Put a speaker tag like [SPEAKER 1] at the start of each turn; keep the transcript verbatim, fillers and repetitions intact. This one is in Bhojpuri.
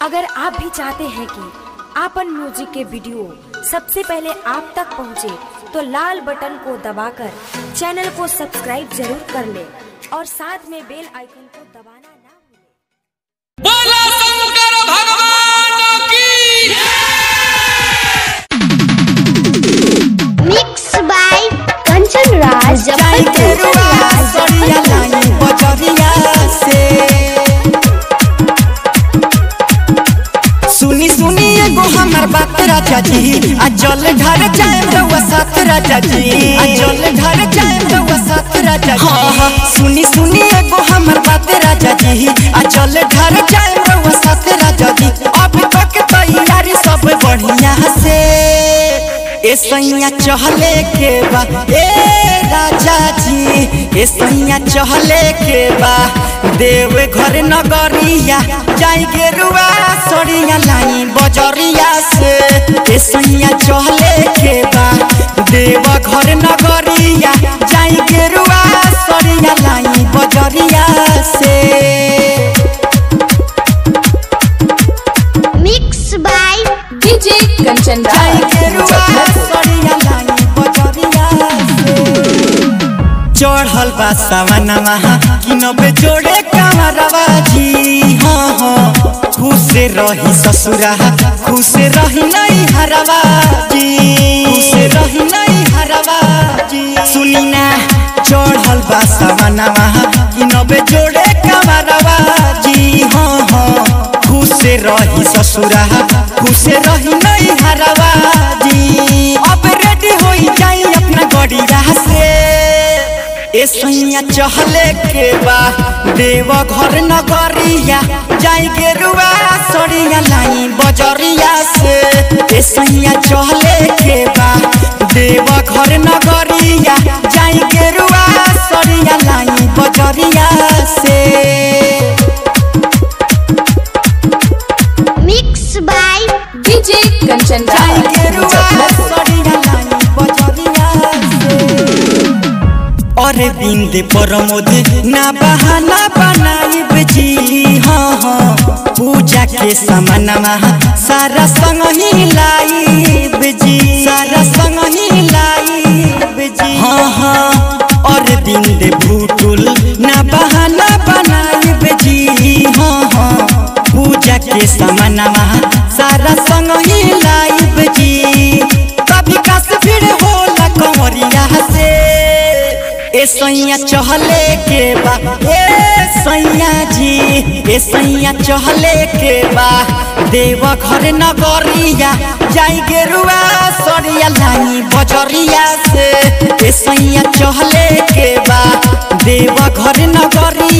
[SPEAKER 1] अगर आप भी चाहते हैं कि आपन म्यूजिक के वीडियो सबसे पहले आप तक पहुंचे, तो लाल बटन को दबाकर चैनल को सब्सक्राइब जरूर कर ले और साथ में बेल आइकन को दबाना ना भूलें।
[SPEAKER 2] बोला शंकर भगवान की
[SPEAKER 3] मिक्स बाय कंचन राज
[SPEAKER 4] सुनी सुनी एगो हमर बात राजा जी, आ जल ढार जाए रउआ साथ राजा जी, आ जल ढार जाए रउआ साथ राजा जी। हाँ हाँ सुनी सुनी एगो हमर बात राजा जी, आ जल ढार जाए रउआ साथ राजा जी। अब तक तैयारी सब बढ़िया से ए सैया चहले के बा ए राजा जी, ए सैया चहले के बा देव घर नगरिया जाई गेरुआ सड़िया लाई बजरिया से। ए सैया चहले के बा देव घर नगरिया जाई गेरुआ सड़िया लाई बजरिया से।
[SPEAKER 3] मिक्स बाय
[SPEAKER 5] डीजे कंचन
[SPEAKER 4] जाई गेरुआ सड़िया लाई बजरिया से। चढ़ल बा सावनवा किनबे जोड़े कामरवा जी। हाँ हाँ खुश रही ससुरा खुश रही नहीं हरवा जी, खुश रही नहीं हरवा जी। सुनी ना चढ़ल बा सावनवा किनबे जोड़े कामरवा जी। हाँ हाँ खुश रही ससुरा खुश रही नहीं हरवा जी। अब रेडी हो जाई अपना गड़िया से। ए सैया चहले के बा देव घर नगरिया जाई गेरुआ सड़िया लाई बजरिया से। ए सैया चहले के बा देव घर नगरिया जाई गेरुआ सड़िया लाई बजरिया से।
[SPEAKER 3] मिक्स बाय
[SPEAKER 5] डीजे कंचन
[SPEAKER 4] जाई गेरुआ सड़िया लाई बजरिया से। अरे बिंदे परमोद ना बहाना बनाइब जी। हाँ हाँ पूजा के सामानमा सारा संग ही लाइब जी, सारा संग ही लाइब जी। हाँ हाँ अरे बिंदे भूटुल ना बहाना बनाइब जी। हाँ हाँ पूजा के सामानमा सारा संग ही लाइब जी। कभी कस भीड़ होला कंवरिया से। ए सैया चहले के बा ए सैया जी, ए सैया चहले के बा देव घर नगरिया जाई गेरुआ सड़िया लाई बजरिया से। ए सैया चहले के बा देव घर नगरिया